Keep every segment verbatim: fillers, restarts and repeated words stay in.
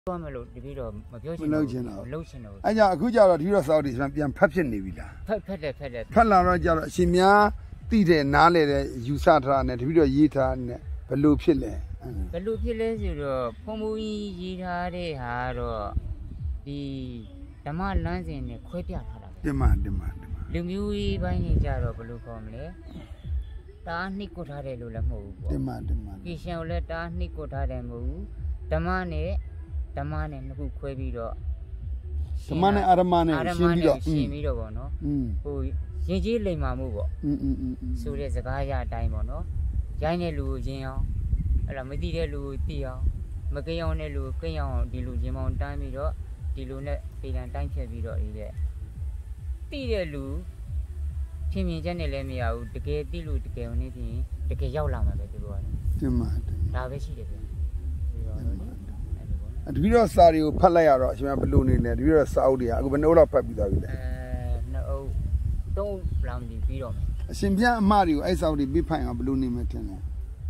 မလို့တပည့်တော်မပြောချင်မလုပ်ချင်တော့မလုပ်ချင်တော့အဲ့ကြောင့်အခုကျတော့တပည့်တော်စောက်တွေပြန်ဖတ်ဖြစ်နေပြီလားဖက်ဖက်တယ်ဖက်တယ်ဖတ်လာတော့ကျတော့အရှင်များတိတဲ့နားလေတဲ့ယူဆထားတဲ့တပည့်တော်ရေးထားတဲ့ဘလို့ဖြစ်လဲဘယ်လိုဖြစ်လဲဆိုတော့ဖုံဖူးကြီးရေးထားတဲ့ဟာတော့ဒီဓမ္မလမ်းစဉ်နဲ့ခွဲပြထားတာပဲတင်မတင်မတင်မလူမျိုးရေးပိုင်းနေကြတော့ဘယ်လိုခေါ်မလဲတားနှိကွတ်ထားတယ်လို့လည်းမဟုတ်ဘူးပေါ့တင်မတင်မကီရှင်ကိုလည်းတားနှိကွတ်ထားတယ်မဟုတ်ဘူးဓမ္မနဲ့ဓမ္မနဲ့နှစ်ခုခွဲပြီးတော့ဓမ္မနဲ့အာရမနဲ့ရှင်းပြီးတော့ရှင်းပြီးတော့ပေါ့နော်อืมဟိုရင်ကြီးလိမ်မာမှုပေါ့อืมอืมอืมဆိုတဲ့စကားရအတိုင်းပေါ့နော်ရိုင်းတဲ့လူကိုရင်းအောင်အဲ့ဒါမသိတဲ့လူကိုသိအောင်မကိန်းအောင်တဲ့လူကိုကိန်းအောင်ဒီလူရင်းမောင်းတန်းပြီးတော့ဒီလူနဲ့ပြည်တန်တိုင်းဖြတ်ပြီးတော့ဒီတဲ့သိတဲ့လူဖြင်းဖြင်းချက်နဲ့လည်းမရဘူးတကယ်သိလို့တကယ်ဝင်နေပြင်တကယ်ရောက်လာမှာပဲသူတို့ကတင်မတင်မဒါပဲရှိတယ်ဗျာပြီးတော့လေအဲ့လိုပေါ့နော်တပည့်တော်စာတွေကိုဖတ်လိုက်ရတော့အရှင်များဘလို့နေလဲတပည့်တော်စာအုပ်တွေကအခုဘယ်နှအုပ်လောက်ဖတ်ပြီးသွားပြီလဲအဲနှစ်အုပ်သုံးလောင်ပြီးပြီးတော့မယ်အရှင်ပြအမတွေကိုအဲ့စာအုပ်တွေပြဖိုင်အောင်ဘလို့နေမှထင်လဲ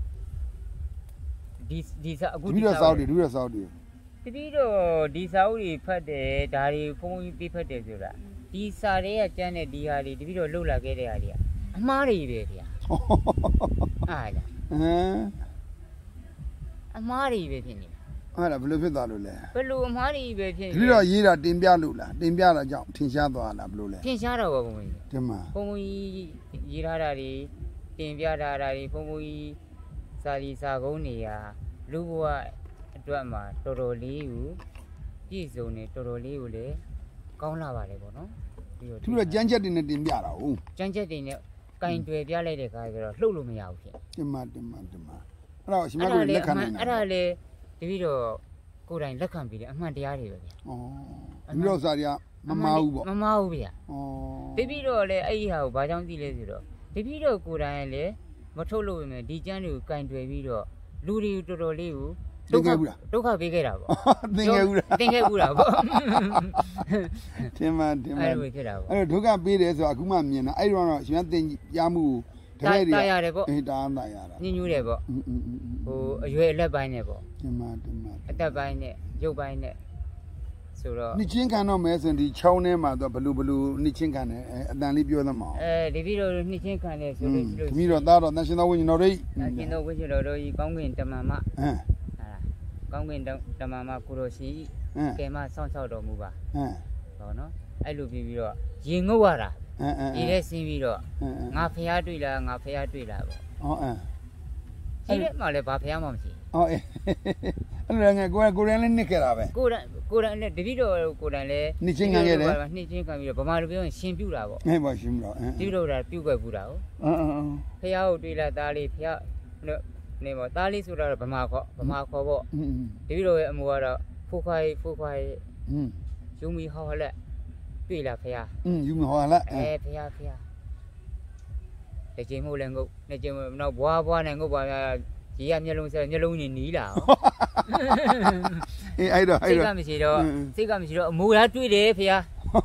ဒီဒီစာအခုတပည့်တော်စာအုပ်တွေတပည့်တော်စာအုပ်တွေတပည့်တော့ဒီစာအုပ်တွေဖတ်တယ်ဒါတွေဖုန်းကြီးပေးဖတ်တယ်ဆိုတာဒီစာတွေကကျမ်းတဲ့ဒီဟာတွေတပည့်တော့လှုပ်လာခဲ့တဲ့ဟာတွေကအမှားတွေပဲဗျာအားလားဟမ်အမှားတွေပဲဖြစ်နေအဲ့ဒါဘလို့ဖြစ်သွားလို့လဲဘယ်လိုအမှားတွေပဲဖြစ်တပည့်တော်ရေးတာတင်ပြလို့လားတင်ပြတာကြောင့်ထင်ရှားသွားလားဘလို့လဲထင်ရှားတော့ဘုံကြီးတင်မဘုံကြီးရေးထားတာတွေတင်ပြထားတာတွေဘုံကြီးစာလီစာကုန်းတွေကလူဘဝအတွက်မှာတော်တော်လေးကိုပြည့်စုံနေတော်တော်လေးကိုလည်းကောင်းလာပါတယ်ပေါ့နော်ပြီးတော့တပည့်တော်ကြမ်းချက်တွေနဲ့တင်ပြတာဟုတ်ကျန်းချက်တွေနဲ့ကင်တွယ်ပြလိုက်တဲ့ခါကျတော့လှုပ်လို့မရဘူးဖြစ်တင်မတင်မတင်မအဲ့တော့အရှင်မတို့လက်ခံနေတာအဲ့ဒါလေတပည့်တော့ကိုယ်တိုင်လက်ခံပြီးတယ်အမှန်တရားတွေပဲဗျာဩတပည့်တော်စာတွေကမမားဘူးပေါ့မမားဘူးဗျာဩတပည့်တော့လေအဲ့ဒီဟာကိုဘာကြောင့်သိလဲဆိုတော့တပည့်တော့ကိုယ်တိုင်လည်းမထုတ်လို့ပဲမယ်ဒီကျန်းတွေကိုကင်တွယ်ပြီးတော့လူတွေတော်တော်လေးကိုဒုက္ခဒုက္ခပေးခဲ့တာပေါ့သင်ခဲ့ဘူးလားသင်ခဲ့ဘူးလားပေါ့တင်မတင်မအဲ့လိုဖြစ်တာပေါ့အဲ့တော့ဒုက္ခပေးတယ်ဆိုတော့အခုမှမြင်တာအဲ့တော့အရှင်မတင်ပြမှုတပည့်တွေတာရတယ်ပေါ့အေးတားတာရတာညှဉ်းညူးတယ်ပေါ့อืมอืมอืมဟိုအရွယ်အလက်ပိုင်းနဲ့ပေါ့တင်မတင်မအသက်ပိုင်းနဲ့ရုပ်ပိုင်းနဲ့ဆိုတော့နှစ်ချင်းခံတော့မဲဆိုရင်ဒီချောင်းထဲမှာတော့ဘလူဘလူနှစ်ချင်းခံတယ်အတန်လေးပြောသမှာအဲဒီပြီးတော့နှစ်ချင်းခံတယ်ဆိုလို့ရှိလို့တမီးတော့သားတော့တန်ရှင်တော်ဝိညာဉ်တော်ရိတ်အရှင်တို့ဝိရှင်တော်တို့ဤကောင်းကင်တမန်မဟမ်ဟာကောင်းကင်တမန်မကိုလိုရှိဟမ်ကဲမဆောင်းဆောက်တော်မူပါဟမ်ဟောနော်အဲ့လိုပြီးပြီးတော့ရင်ငုတ်ရတာဟမ်ဟမ်ဒီထဲဆင်းပြီးတော့ဟမ်ငါဖះတွေ့လားငါဖះတွေ့လားပေါ့ဟောအမ်ရှိတဲ့မှာလည်းဘာဖះမှမရှိဟောအေးအဲ့လိုငယ်ကိုယ်ကိုယ်ရန်လေးနစ်ခဲ့တာပဲကိုယ်တိုင်ကိုယ်တိုင်လည်းတပည့်တော်ကိုယ်တိုင်လည်းနှစ်ချင်းခံခဲ့တယ်နှစ်ချင်းခံပြီးတော့ဗမာလူပြောရင်ရှင်ပြူတာပေါ့ဟဲ့ပါရှင်တော့အင်းတပည့်တော်ကပြုတ်ွက်ဘူးတာဟုတ်အင်းအင်းဖះကိုတွေ့လားသားလေးဖះနေပေါ့သားလေးဆိုတာတော့ဗမာခေါ်ဗမာခေါ်ပေါ့อืมတပည့်တော်ရဲ့အမူကတော့ဖိုးခွားဖိုးခွားอืมယူမီဟောလက်တွေ့လားဖះอืมယူမဟောလားအဲဖះဖះတစ်ချိန်မို့လဲငုတ်နှစ်ချိန်တော့ဘွားဘွားနဲ့ငုတ်ပါကြီးရမျက်လုံးဆက်မျက်လုံးကြီးနီးလာဟောအေးအဲ့တော့စိအဲ့တ်ကတော့မရှိတော့စိတ်ကမရှိတော့အမူလားတွေ့တယ်ဖះ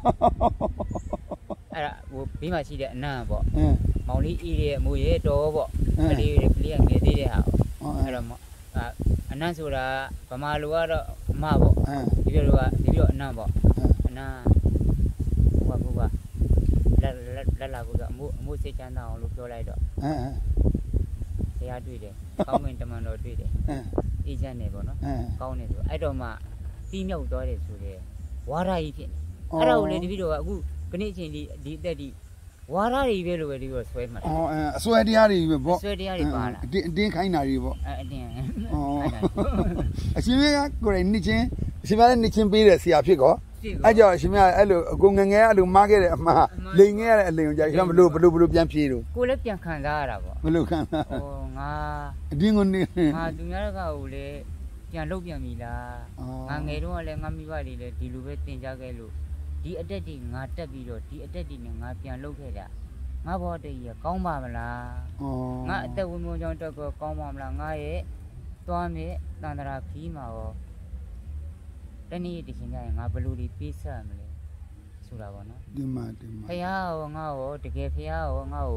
အဲ့ဒါဟိုဘေးမှာရှိတဲ့အနံ့ပေါ့အင်းမောင်လေးအေးရဲ့အမူရဲ့တော်ပေါ့ကလေးကလေးကငယ်သေးတဲ့ဟာအဲ့တော့အနံ့ဆိုတာဗမာလူကတော့အမပေါ့အင်းဒီလိုကဒီလိုအနံ့ပေါ့အနံ့ဟိုကဘုရားလက်လက်လာဘူးကအမှုအမှုစိတ်ချမ်းသာအောင်လို့ပြောလိုက်တော့အင်းတရားတွေ့တယ်ကောင်းကင်တမန်တော်တွေ့တယ်အင်းအေးချမ်းတယ်ပေါ့နော်အင်းကောင်းတယ်ဆိုအဲ့တော့မှတီးမြောက်သွားတယ်ဆိုတဲ့ဝါရကြီးဖြစ်နေအဲ့ဒါကိုလေတပည့်တော်ကအခုခဏအချိန်ဒီဒီအသက်ဒီဝါရကြီးပဲလို့ပဲဒီလိုဆွဲမှတ်တယ်အော်အဆွဲတရားတွေပဲပေါ့ဆွဲတရားတွေပါလားအတင်းအတင်းခိုင်းတာတွေပေါ့အဲ့အတင်းဩအရှင်မကကိုယ်တိုင်နှစ်ချင်းအရှင်မလည်းနှစ်ချင်းပေးတယ်ဆရာဖြစ်ကောအဲ့ကြောင့်အရှင်မအဲ့လိုအကုန်ငငယ်အဲ့လိုမားခဲ့တဲ့အမှားလိန်ခဲ့ရတဲ့အလိန်ကိုကြာရှင်မဘလို့ဘလို့ဘလို့ပြန်ဖြေတော့ကိုလည်းပြန်ခံစားရတာပေါ့ဘလို့ခံတာဟောငါအတင်းကိုနေငါသူများကကိုလေပြန်လုတ်ပြန်ပြီလားငါငယ်တော့လည်းငါမိဘတွေလည်းဒီလိုပဲတင်ကြခဲ့လို့ဒီအတက်တွေငါတက်ပြီးတော့ဒီအတက်တွေနဲ့ငါပြန်လုတ်ခဲ့တာငါဘောတည်းရကောင်းပါမလားဩငါအသက်ဝင်ဝင်ကြောင်းတက်ကောကောင်းပါမလားငါရဲ့သွားမြေတန်တရာခီးမှာရောတနေ့တချိန်ကျရင်ငါဘလူတွေပေးဆက်မလဲဆိုတာပေါ့နော်ဒီမှာဒီမှာဖះရောငါရောတကယ်ဖះရောငါ့ကို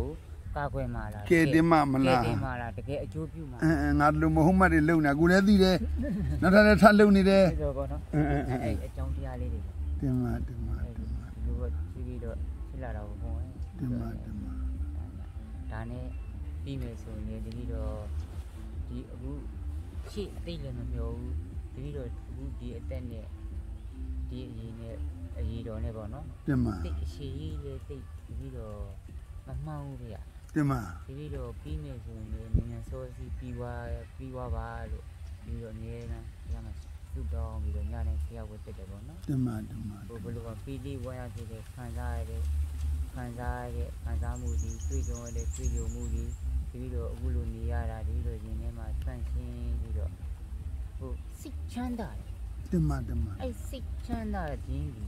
ကာကွယ်မှာလားကဲတင်မမလားကဲတင်မှာလားတကယ်အကျိုးပြုမှာအဲငါတို့မဟုတ်မှတ်တွေလုံနေကိုလည်းသိတယ်နောက်ထပ်လည်းထပ်လုံနေတယ်ဆိုတော့ပေါ့နော်အဲ့အကြောင်းတရားလေးတွေတင်မတင်မဒီလိုပဲပြီးပြီးတော့ဖြစ်လာတာကိုပေါ့တင်မတင်မဒါနဲ့ပြီးမယ်ဆိုရင်တတိတော့ဒီအခုရှေ့အတိတ်လည်းမမျောဘူးတတိတော့အခုဒီအသက်နဲ့ဒီအရေးနဲ့အရေးတော်နဲ့ပေါ့နော်တင်မတိတ်အရှိကြီးလေးတိတ်တတိတော့မမှန်ဘူးဗျာတင်မတတိတော့ပြီးမယ်ဆိုရင်လည်းငញ្ញစောစီပြီးွားပြီးွားပါလို့ပြီးတော့အများနဲ့ရမှာသူ့တော်ပြီးတော့ညနေဆရာဝတ်တက်တယ်ပေါ့နော်တင်မတင်မဘယ်လိုကပြီးလေးဝါရဖြစ်တဲ့ခံစားရတဲ့ခံစားရတဲ့ခံစားမှုတွေတွေ့ကြုံရတဲ့တွေ့ကြုံမှုတွေပြီးတော့အခုလိုနေရတာဒီလိုရင်ထဲမှာဆန့်ရှင်းပြီးတော့ဟိုစိတ်ချမ်းသာတယ်တင်မတင်မအဲ့စိတ်ချမ်းသာခြင်းဒီ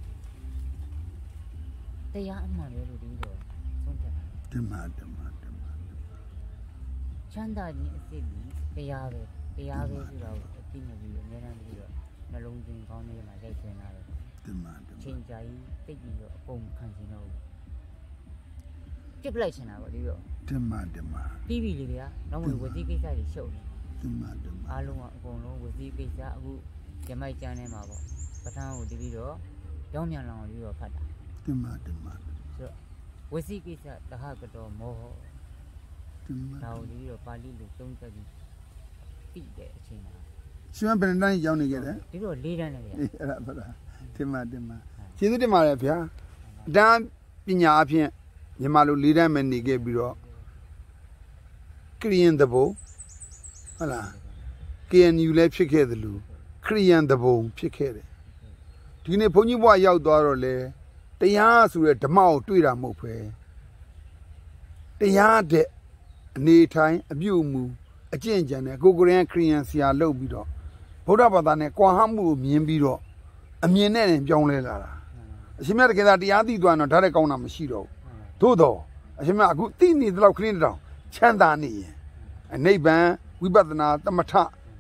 တရားအမှန်ပဲလို့ဒီတော့ဆုံးဖြတ်တာတင်မတင်မတင်မချမ်းသာခြင်းအစစ်ကြီးတရားပဲတရားပဲဆိုတာကိုအသိဉာဏ်ပြီးအများအားပြီးတော့နှလုံးသွင်းကောင်းနေမှာရိုက်ဆွဲလာတယ်တင်မတင်မချိန်ကြာရင်တိတ်ပြီးတော့အကုန်ခံချင်တော့ပြစ်ပလိုက်ချင်တာပေါ့ဒီတော့တင်မတင်မပြီးပြီလေဗျာနောက်မှဝစီကိစ္စတွေရှုပ်နေတင်မတင်မအားလုံးကအကုန်လုံးဝစီကိစ္စအခုရမိုက်ကျန်းထဲမှာပေါ့ပထမကိုတပြီးတော့ကြောင်းမြန်လောင်ပြီးတော့ဖတ်တာတင်မတင်မဆိုတော့ဝစီကိစ္စတဟကတော်မောဟတင်မဒါကိုတပြီးတော့ပါဠိလိုသုံးသပ်ပြီးပြီးတဲ့အချိန်မှာရှင်ဘယ်နှတိုင်းရောက်နေခဲ့တယ်ဒီတော့လေးတန်းနဲ့ဗျာအေးအဲ့ဒါပါတင်မတင်မကျေးဇူးတင်ပါတယ်ဗျာအတန်းပညာအဖြစ်မြန်မာလိုလေးတန်းပဲနေခဲ့ပြီးတော့ကရီယန်တဘုံဟုတ်လား ကေအန်ယူ လည်းဖြစ်ခဲ့သလိုခရီယန်တဘုံဖြစ်ခဲ့တယ်ဒီနေ့ဘုန်းကြီးဘွားရောက်သွားတော့လေတရားဆိုတဲ့ဓမ္မကိုတွေ့တာမဟုတ်ပဲတရားတဲ့အနေထိုင်အပြုအမူအကျင့်ကြံတဲ့ကိုကိုရီးယားခရီယန်ဆရာလုပ်ပြီးတော့ဗုဒ္ဓဘာသာနဲ့ကွာဟမှုကိုမြင်ပြီးတော့အမြင်နဲ့ပြောင်းလဲလာတာအရှင်မြတ်တကယ်တရားသိသွားတော့ဓာတ်တဲ့ကောင်းတာမရှိတော့ဘူးသို့တော့အရှင်မြတ်အခုသိနေတဲ့လောက်ခရင်းတောင်ချမ်းသာနေရင်အနိဗ္ဗာန်ဝိပဿနာတမထ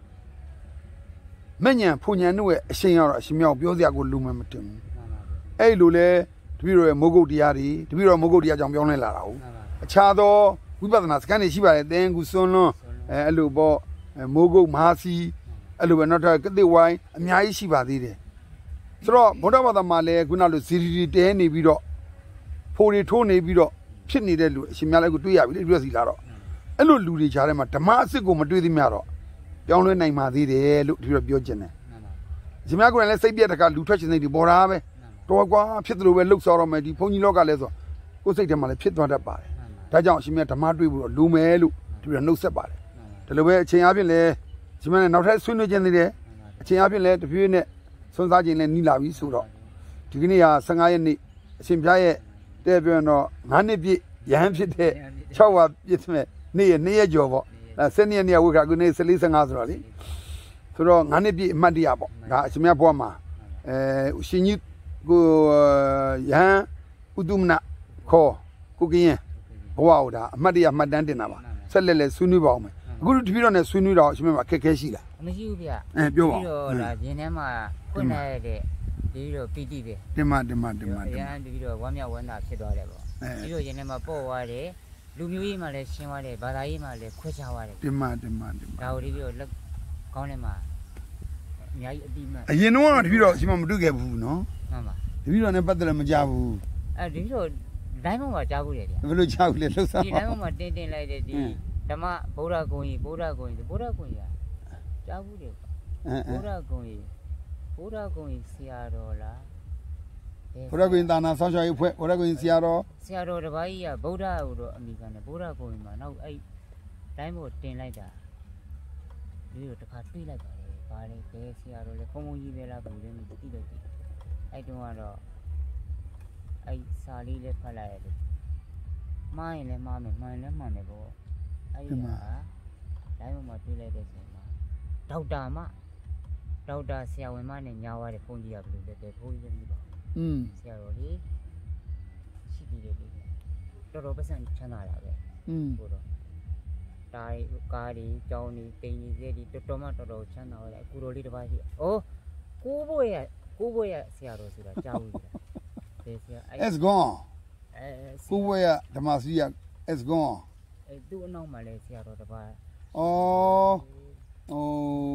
မဉ္ဇဉ်ဖူဉ္ဇဉ်တို့ရဲ့အရှင်ရောက်တော့အရှင်မြောက်ပြောစရာကိုလူမှမတင်ဘူးအဲ့လိုလေတပည့်တော်ရဲ့မိုးကုတ်တရားတွေတပည့်တော်မိုးကုတ်တရားကြောင့်ပြောင်းလဲလာတာဟုတ်အခြားသောဝိပဿနာစကန်တွေရှိပါတယ်သင်္ကူစွန်းလွန်းအဲအဲ့လိုပေါ့မိုးကုတ်မဟာစီအဲ့လိုပဲနောက်ထပ်ကတိဝိုင်းအများကြီးရှိပါသေးတယ်ဆိုတော့ဗုဒ္ဓဘာသာမှာလည်းခုနလိုဇီရီတီတဲနေပြီးတော့ဖိုတွေထိုးနေပြီးတော့ဖြစ်နေတဲ့လူအရှင်များလည်းကိုတွေ့ရပြီလေတွေ့စီလာတော့အဲ့လိုလူတွေခြားထဲမှာဓမ္မအစစ်ကိုမတွေ့သေးမြတော့ပြောင်းလဲနိုင်ပါသေးတယ်လို့ဒီလိုပြောချင်တယ်အရှင်များကိုယ်လည်းစိတ်ပြက်တကလူထွက်ချင်စိတ်တွေပေါ်တာပဲတော်ကွာဖြစ်သလိုပဲလှုပ်ဆော်တော့မယ်ဒီဘုန်းကြီးလောကလည်းဆိုကိုယ်စိတ်ထဲမှာလည်းဖြစ်သွားတတ်ပါတယ်ဒါကြောင့်အရှင်မြတ်ဓမ္မတွေ့ဖို့လူမယ်လို့ဒီလိုနှုတ်ဆက်ပါတယ်ဒီလိုပဲအချိန်အပြင်လည်းအရှင်မြတ်နဲ့နောက်ထပ်ဆွေးနွေးခြင်းတွေလည်းအချိန်အပြင်လည်းတဖြည်းနဲ့ဆွမ်းစားခြင်းလည်းနီးလာပြီဆိုတော့ဒီကနေ့ဟာဆယ်ငါးရက်နေ့အရှင်ဘုရားရဲ့တဲ့ပြောတော့ငါးနှစ်ပြည့်ရဟန်းဖြစ်တဲ့ခြောက်ဝါပြည့်မဲ့နေ့ရက်နေ့ရက်ကျော်ပေါ့အဲဆယ်နှစ်ရက်နေ့ဝိခါကုနေ့ဆယ်လေးဆယ်ငါဆိုတော့လေဆိုတော့ငါးနှစ်ပြည့်အမှတ်တရပေါ့ဒါအရှင်မြတ်ဘုရားမှာအဲရှင်ကြီးကိုယဟန်ဥဒုမနခေါ်ကိုကင်းဘဝဟိုဒါအမှတ်တရမှတ်တမ်းတင်တာပါဆက်လက်လက်ဆွေးနွေးပါအောင်မယ်အခုတပည့်တော်နဲ့ဆွေးနွေးတော့အရှင်မြတ်မှာအခက်ခဲရှိလားမရှိဘူးဗျာအဲပြောပါပြီးတော့ဒါရင်းထဲမှာဖွင့်လိုက်တဲ့ဒီတော့ပီတိပဲတင်မတင်မတင်မအတင်ရမန်ပြီးတော့ဝမ်းမြောက်ဝမ်းသာဖြစ်သွားတယ်ပေါ့အဲပြီးတော့ရင်းထဲမှာပေါ့သွားတယ်လူမျိုးရေးမှလည်းရှင်းသွားတယ်ဘာသာရေးမှလည်းခွဲခြားသွားတယ်တင်မတင်မတင်မဒါကိုဒီပြီးတော့လက်ကောင်းထဲမှာအများကြီးအတိမတ်အရင်တော့တပည့်တော်အရှင်မမတွေ့ခဲ့ဘူးနော်မှန်ပါတပည့်တော်နဲ့ပတ်သက်လည်းမကြဘူးအဲဒီတော့ဒိုင်းမောင်မှာကြားဘူးတယ်ဗျာဘယ်လိုကြောက်လဲလှုပ်ဆောင်ဒီဒိုင်းမောင်မှာတင်းတင်းလိုက်တဲ့ဒီဓမ္မဗုဒ္ဓဂုံကြီးဗုဒ္ဓဂုံကြီးဗုဒ္ဓဂုံကြီးကြားဘူးတယ်အဲဗုဒ္ဓဂုံကြီးဗုဒ္ဓဂုံကြီးဆရာတော်လားဘုရားကွင်သာနာဆောင်းချောရေးဖွဲ့ဘုရားကွင်ဆရာတော်ဆရာတော်တစ်ပါးကြီးကဗုဒ္ဓဟူတော့အမိခံတယ်ဗုဒ္ဓဂုံကြီးမှာနောက်အဲ့တိုင်းမို့တင်လိုက်တာဒီလိုတစ်ခါတွေးလိုက်ပါတယ်ဘာလဲဘယ်ဆရာတော်လဲခုံခုံကြီးပဲလားဘယ်လိုလဲမသိတော့ဘူးအဲ့တုန်းကတော့အဲ့စာလေးလေးဖတ်လိုက်ရတယ်မှားရင်လည်းမှားမယ်မှန်ရင်လည်းမှန်တယ်ပေါ့အဲ့ဒီမှာတိုင်းမှာတွေးလိုက်တဲ့ချိန်မှာဒေါက်တာမဒေါက်တာဆရာဝန်မနဲ့ညားသွားတဲ့ဘုန်းကြီးကဘယ်လိုလဲတဲ့ဘုန်းကြီးလည်းမသိပါဘူးอืมဆရာတော်လေးရှိသေးတယ်လေတော်တော်ပတ်စံချမ်းသာတာပဲอืมဟိုတော့တားကားတွေကြောင်းတွေတိမ်ကြီးတွေတော်တော်မှတော်တော်ချမ်းသာရတယ်အခုတော်လေးတစ်ပါးရှိ။အိုးကိုဘွေရကိုဘွေရဆရာတော်ဆိုတာကြားဘူးလား။ဘယ်ဆရာအဲ့ it's gone အဲကိုဝဲရဓမ္မစီရ it's gone အဲသူ့အနောက်မှာလဲဆရာတော်တစ်ပါး oh ဟို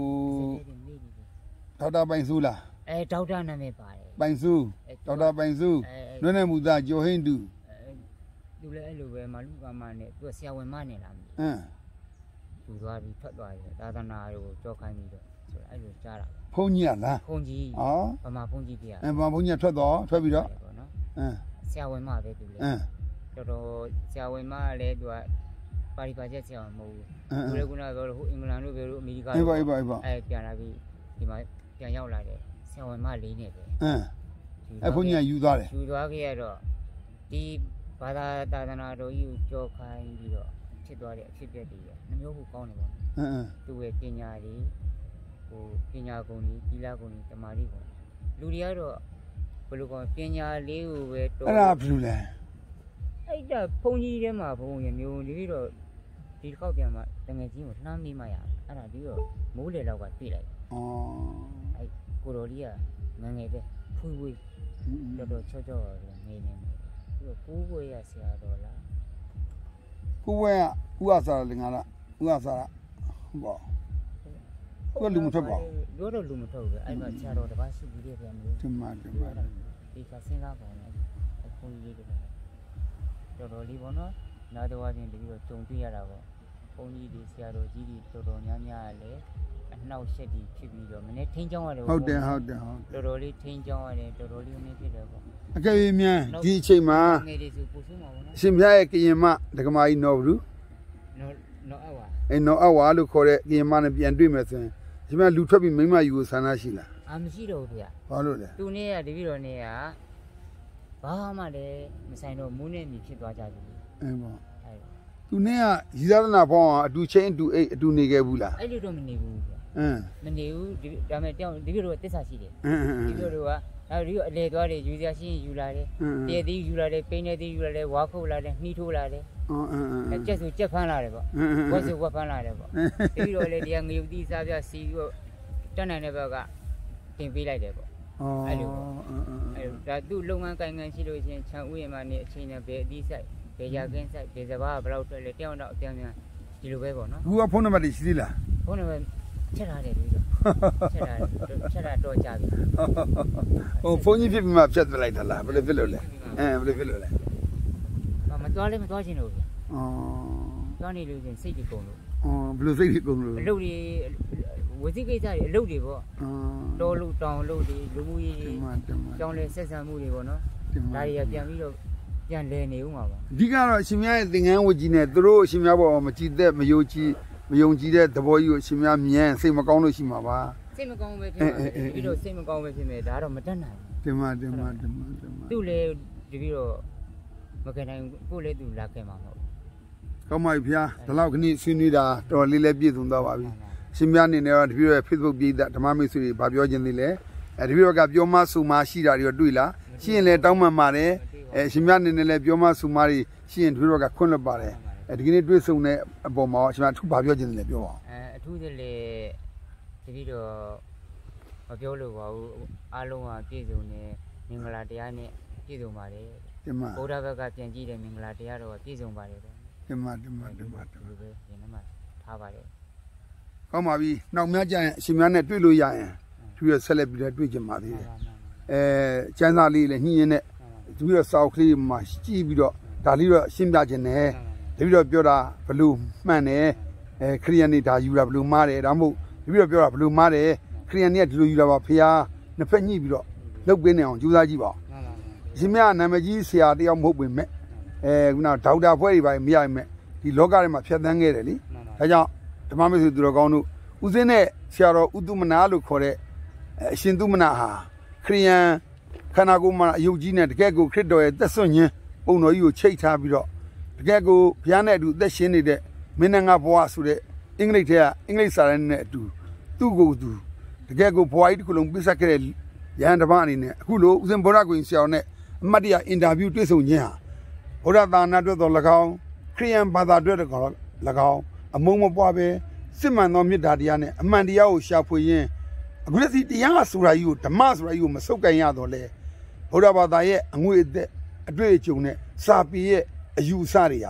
oh နေနေဒေါက်တာပိုင်စုလားအဲဒေါက်တာနာမည်ပါတယ်ပိုင်စုဒေါက်တာပိုင်စုနွဲ့နေမူသားကျော်ဟင်းတူသူလည်းအဲ့လိုပဲမလူကမနဲ့သူကဆရာဝန်မနဲ့လားမသိအင်းဘူးသူသွားပြီးထွက်သွားတယ်သာသနာကိုကြောက်ခိုင်းပြီးတော့ဆိုအဲ့လိုကြားတာဖုန်းကြီးလားဖုန်ကြီးဟောဗမာဖုန်ကြီးတရားအင်းဘာဖုန်းကြီးထွက်တော့ထွက်ပြီးတော့ပေါ့နော်အင်းဆရာဝန်မပဲသူလည်းအင်းတော်တော်ဆရာဝန်မလည်းသူကပါရီပါချက်ဆရာဝန်မဟုတ်ဘူးသူလည်းခုနကပြောလို့ဟိုအင်္ဂလန်တို့ပြောလို့အမေရိကအေးပါအေးပါအေးပါအဲပြန်လာပြီးဒီမှာပြန်ရောက်လာတယ်ဆရာဝန်မလေးနဲ့ပဲအင်းအဲ့ဖုန်းကြီးကယူသွားတယ်ယူသွားခဲ့ရတော့ဒီဘာသာသာသနာတော်ကြီးကိုကြောခိုင်းပြီးတော့ဖြစ်သွားတဲ့အဖြစ်အပျက်တွေနှမျိုးခုကောင်းတယ်ပေါ့အင်းအင်းသူ့ရဲ့ပညာတွေဟိုပညာကုံတွေသီလကုံတွေတမာတိကုံလူတွေကတော့ဘယ်လိုကောပညာလေးကိုပဲတော်အဲ့ဒါဘယ်လိုလဲအဲ့ဒါဘုံကြီးထဲမှာဘုံရမျိုးဒီပြီးတော့ဒီတစ်ခေါက်ပြန်မှတငယ်ချင်းကိုနှမ်းမိမှရအဲ့ဒါပြီးတော့မိုးလေလောက်ကတွေ့လိုက်อ๋อအဲ့ကိုတော်လေးကငငယ်ပဲဖွေးဖွေးတော်တော်ချောချောနေနေပြီးတော့ကိုးဝဲရဆရာတော်လားကိုဝဲကဥအစာလင်္ကာရဥအစာဘောကိုလူမထွက်ပါပြောတော့လူမထွက်ဘူးပဲအဲ့မှာဆရာတော်တစ်ပါးရှိပြီးတဲ့ပြန်မျိုးဒီမှာဒီမှာဒီကစဉ်းစားပါနဲ့အခုကြီးတွေတော်တော်လေးပေါ့နော်နောက်တစ်ဝါချင်းတပြီးတော့ကြုံတွေ့ရတာပေါ့ဘုန်းကြီးတွေဆရာတော်ကြီးတွေတော်တော်များများလည်းအနှောက်ရှက်တွေဖြစ်ပြီးတော့မနေ့ထိန်းချောင်းရတယ်ဟုတ်တယ်ဟုတ်တယ်ဟုတ်တော်တော်လေးထိန်းချောင်းရတယ်တော်တော်လေးနေဖြစ်တယ်ပေါ့အကယ်၍မြန်ဒီအချိန်မှာငယ်တွေဆိုပူဆိုးမှာပေါ့နော်ရှင်ဖျားရဲ့ကရင်မဒကမာကြီးနော်ဘူးနော်နော်အဝါအဲနော်အဝါလို့ခေါ်တဲ့ကရင်မနဲ့ပြန်တွေ့မယ်ဆိုရင်ရှင်မလူထွက်ပြီးမိမယူကိုဆန္ဒရှိလားအာမရှိတော့ဘူးဗျဘာလို့လဲသူနေ့ကတပြီးတော့နေ့ကဘာမှလည်းမဆိုင်တော့မူးနဲ့မြည်ဖြစ်သွားကြပြီအဲပေါ့အဲ့သူနဲ့ကရီသဒနာဖောင်းအတူချင်းအတူအိတ်အတူနေခဲ့ဘူးလားအဲ့လိုတော့မနေဘူးဗျအင်းမနေဘူးဒီဒါမဲ့တောင်းဒီလိုတော့တစ္ဆာရှိတယ်အင်းအင်းဒီလိုတော့ကနောက်ဒီအလေသွားတယ်ယူစရာရှိရင်ယူလာတယ်တည့်သေးယူလာတယ်ပိန်းနေသေးယူလာတယ်ဝါခုတ်လာတယ်နှီးထိုးလာတယ်အင်းအင်းအင်းကြက်ဆိုကြက်ဖမ်းလာတယ်ပေါ့ဝက်ဆိုဝက်ဖမ်းလာတယ်ပေါ့ပြီးတော့လေဒီကငရုတ်တိစားပြစီပြီးတော့တက်နိုင်တဲ့ဘက်ကတင်ပေးလိုက်တယ်ပေါ့အော်အဲ့လိုပေါ့အဲ့ဒါသူ့လုပ်ငန်းကိုင်ငန်းရှိလို့ရှိရင်ခြံဥယျာဉ်မှာနေအချိန်နဲ့ဘယ်အသီးဆိုင်ဘယ်ရကင်းဆိုင်ဘယ်စဘာဘယ်လောက်ထွက်လဲတယောက်တော့အပြန်ပြန်ဒီလိုပဲပေါ့နော်ဘူးကဖုန်းနံပါတ်ရှိသေးလားဘုန်းတော်ချက်ထားတယ်ပြီးတော့ချက်ထားတယ်ချက်ထားတော့ကြာပြီဟိုဖုန်းကြီးဖြစ်ပြီးမှဖြတ်သလိုက်တာလားဘယ်လိုဖြစ်လို့လဲအဲဘယ်လိုဖြစ်လို့လဲမသွားလဲမသွားချင်လို့ဗျအော်သွားနေလို့ချင်းစိတ်တွေကုန်လို့အော်ဘယ်လိုစိတ်ကြီးကုန်လို့အလုပ်တွေဝစီကိစ္စတွေအလုပ်တွေပေါ့အော်တော်လို့တောင်လို့တွေလူမှုရေးတတွေမန်တမန်ကြောင်းလဲဆက်ဆံမှုတွေပေါ့နော်တမန်ဒါတွေကပြန်ပြီးတော့ပြန်လဲနေဦးမှာပါအဓိကတော့အရှင်မြတ်ရဲ့သင်္ကန်းဝတ်ကြီးနဲ့သူတို့အရှင်မြတ်ဘောမကြည်သက်မယုံကြည်မယုံကြည်တဲ့သဘောကြီးကိုအရှင်မြတ်မြင်စိတ်မကောင်းလို့ရှိမှာပါစိတ်မကောင်းပဲဖြစ်မှာပြီးတော့စိတ်မကောင်းပဲဖြစ်မယ်ဒါတော့မတတ်နိုင်တမန်တမန်တမန်တမန်ဘူးသူ့လေဒီပြီးတော့မကနိုင်ကိုလည်းသူလာခဲ့မှာမဟုတ်ကောင်းပါပြီဗျာဒီလောက်ခဏဆွေးနွေးတာတော်လေးလေးပြည့်စုံသွားပါပြီအရှင်မြတ်အနေနဲ့တော့တပည့်ရဲ့ Facebook ပြည်သက်ဓမ္မမိတ်ဆွေတွေဗာပြောခြင်းသေးလဲအဲတပည့်ကပြောမဆူမရှိတာတွေတွေ့လားရှိရင်လည်းတောင်းပန်ပါတယ်အဲအရှင်မြတ်အနေနဲ့လည်းပြောမဆူမတွေရှိရင်တပည့်ကခွင့်လွှတ်ပါတယ်အဲဒီကနေ့တွေ့ဆုံတဲ့အပေါ်မှာအရှင်မြတ်အထူးဗာပြောခြင်းသေးလဲပြောပါဦးအဲအထူးသဖြင့်တပြီးတော့မပြောလို့ပါဘူးအားလုံးကပြည့်စုံနေမင်္ဂလာတရားနဲ့ပြည့်စုံပါတယ်တမန်ဘုရားဘက်ကပြန်ကြည့်တဲ့မင်္ဂလာတရားတော်ကပြည့်စုံပါတယ်ဗျာတမန်တမန်တမန်တမန်ဒီလိုပဲဒီနေ့မှထားပါတယ်ကောင်းပါပြီနောက်များကြရင်အရှင်များနဲ့တွေ့လို့ရရင်သူရဆက်လက်ပြီးတော့တွေ့ကြမှာသေးတယ်အဲကျန်းစာလေးလည်းညှင်းရင်နဲ့သူရစောက်ကလေးမှာကြည့်ပြီးတော့ဒါလေးတော့ရှင်းပြခြင်းနဲ့တပြီးတော့ပြောတာဘလို့မှန်တယ်အဲခရိယန်နေဒါယူတာဘလို့မှားတယ်ဒါမှမဟုတ်တပြီးတော့ပြောတာဘလို့မှားတယ်ခရိယန်နေကဒီလိုယူတာပါဖះနှစ်ဖက်ညှိပြီးတော့လုတ်ပေးနေအောင်ကြိုးစားကြည့်ပါဦးအရှင်မြတ်နာမကြီးဆရာတယောက်မဟုတ်ပေမဲ့အဲခုနဒေါက်တာဖွဲ့တွေပါမရပေမဲ့ဒီလောကထဲမှာဖြတ်သန်းခဲ့တယ်လေဒါကြောင့်ဓမ္မမိတ်ဆွေသူတော်ကောင်းတို့ဦးစင်းနဲ့ဆရာတော်ဥတုမနာလို့ခေါ်တဲ့အရှင်သုမနာဟာခရိယန်ခန္ဓာကိုယ်မှာအယုတ်ကြီးနဲ့တကယ်ကိုခရစ်တော်ရဲ့သက်ဆွခြင်းပုံတော်ကြီးကိုချိတ်ထားပြီးတော့တကယ်ကိုဘုရားနဲ့အတူအသက်ရှင်နေတဲ့မင်းနဲ့ငါဘဝဆိုတဲ့အင်္ဂလိပ်ထဲကအင်္ဂလိပ်စာရင်းနဲ့အတူသူ့ကိုယ်သူတကယ်ကိုဘဝကြီးတစ်ခုလုံးပြဆက်ခဲ့တဲ့ရဟန်းတစ်ပါးအနေနဲ့အခုလိုဦးစင်းဗုဒ္ဓဂုဏ်ဆရာတော်နဲ့အမတ်တရအင်တာဗျူးတွေ့ဆုံခြင်းဟာဗုဒ္ဓသာနာအတွက်တော်၎င်းခရိယန်ဘာသာအတွက်တော်၎င်းအမုံမပွားပဲစစ်မှန်သောမေတ္တာတရားနဲ့အမှန်တရားကိုရှာဖွေရင်းအခုလက်စီတရားဆိုတာကြီးကိုဓမ္မဆိုတာကြီးကိုမဆုတ်ကန်ရတော့လေဗုဒ္ဓဘာသာရဲ့အငွေအသက်အတွေ့အကြုံနဲ့စာပေရဲ့အယူအဆတွေဟာ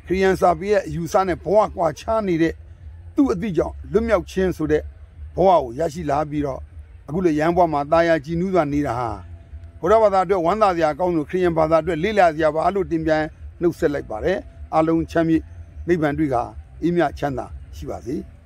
ခရိယန်စာပေရဲ့ယူဆနဲ့ဘဝကွာခြားနေတဲ့သူ့အသည့်ကြောင့်လွတ်မြောက်ခြင်းဆိုတဲ့ဘဝကိုရရှိလာပြီးတော့အခုလေရန်ဘဝမှာတာယာကြည်နူးစွာနေတာဟာဘုရားဘာသာအတွက်ဝမ်းသာစရာကောင်းလို့ခရိယန်ဘာသာအတွက်လေးလာစရာပါလို့တင်ပြန်နှုတ်ဆက်လိုက်ပါတယ်အလုံးချမ်းမြေ့နိဗ္ဗာန်တွေ့ကအေးမြချမ်းသာရှိပါစေ